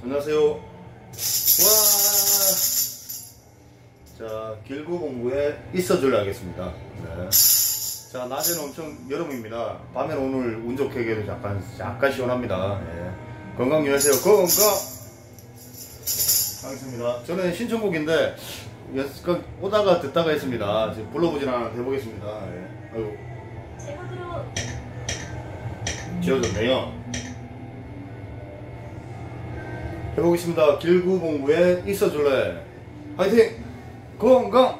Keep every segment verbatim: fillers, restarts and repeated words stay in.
안녕하세요. 와. 자, 길구봉구에 있어줄래 하겠습니다. 네. 자, 낮에는 엄청 여름입니다. 밤에는 오늘 운 좋게 해도 약간, 약간 시원합니다. 네. 건강 유의하세요. 건강! 하겠습니다. 저는 신청곡인데, 오다가 듣다가 했습니다. 지금 불러보진 않았는데 해보겠습니다. 네. 아이고. 지어졌네요. 해보겠습니다. 길구봉구에 있어줄래. 화이팅! 건강!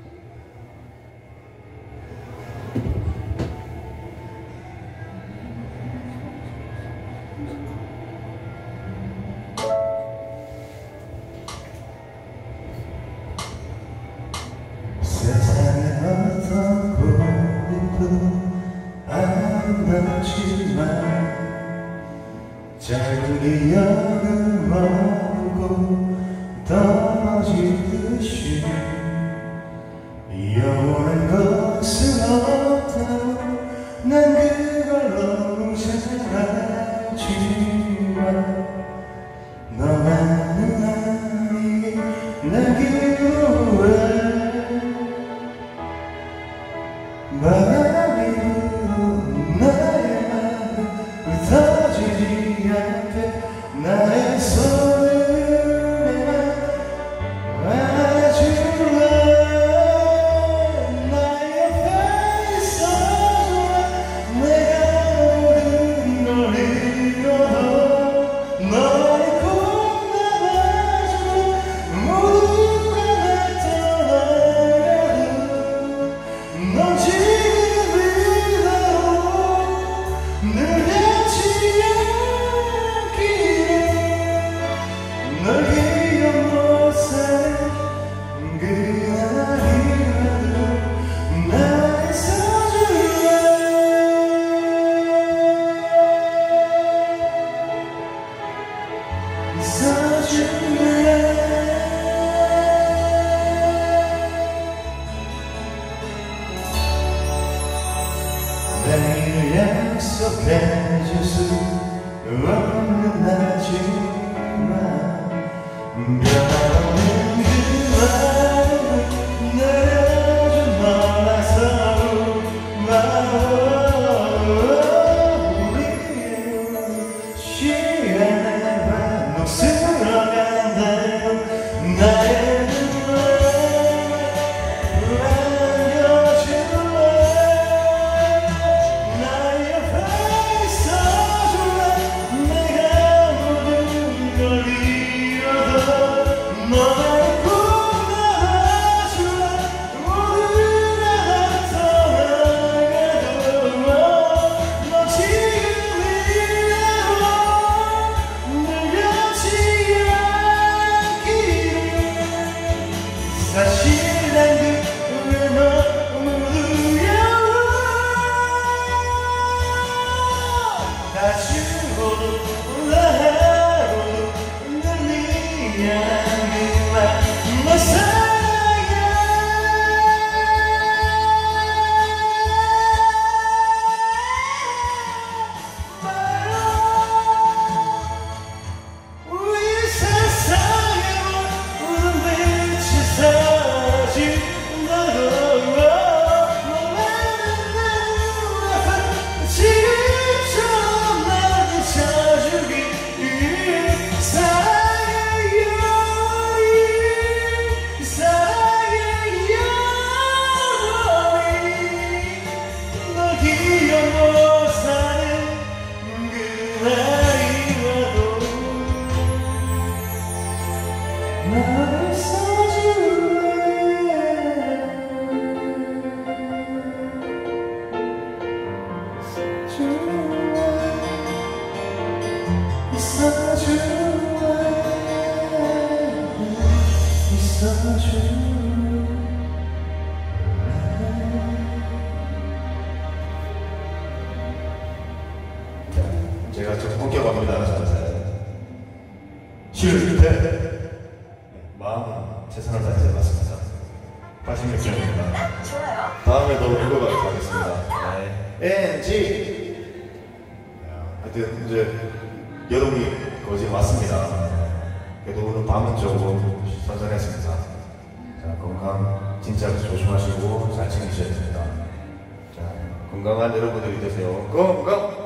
세상에 어떤 고민도 아름답지만 작은 기억은 멀고 떨어지듯이 영원한 것은 없다고 난 그걸 너무 잘 알지만 너만은 아니 날 기도해 바람이 부는 나의 맘을 흩어지지 않게 나의 손을 내가 안아줄래 나의 옆에 있어줄래 내가 모든 걸 잃어도 너를 꼭 안아줄래 모두가 날 떠나가도 넌 지금 이대로 늘 잊지 않기를 널 기억 못하는 그날이라도 나를 써줄래 써줄래 내일 약속해줄 수 없는 나지만 변함없는 그 마음을 내려준 너라서 우리의 시간에 녹슬어간다면 나의 눈물에 안겨줄래 나의 옆에 있어줄래 내가 모든 걸 잃어도 너를 꼭 안아줄래 모두가 다 떠나가도 너 지금 이대로 늘 잊지 않기를 사실 난 그게 너무 두려워 다 주고도 다 하고도 늘 미안해만 너 사랑해 우리 세상에 모든 빛이 사라진다고 너만은 내 눈앞에 지금처럼 나를 찾아주길 사랑해요 사랑해요 널 기억 못하는 그날이라도 나를 써줄래 써줄래 있어줄래 있어줄래 제가 좀 본격합니다. 쉴 때 마음 최선을 다해서 해봤습니다. 빠짐 느낌입니다. 좋아요. 다음에도 읽어가도록 하겠습니다. 네. 엔지. 하여튼 이제 여름이 거의 왔습니다. 그래도 오늘 밤은 조금 선선했습니다. 자, 건강 진짜 조심하시고 잘 챙기셔야 됩니다. 자, 건강한 여러분들이 되세요. 건강!